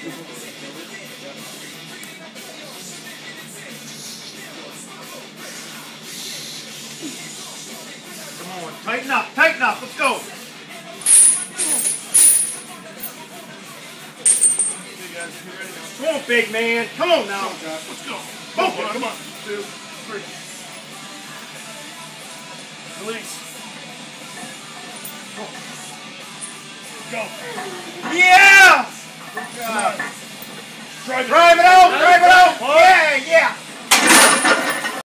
Come on, tighten up, let's go. Come on, big man, come on now. Let's go. Come on. 2, 3. Release. Go. Yeah! Good job. Drive it out! Yeah!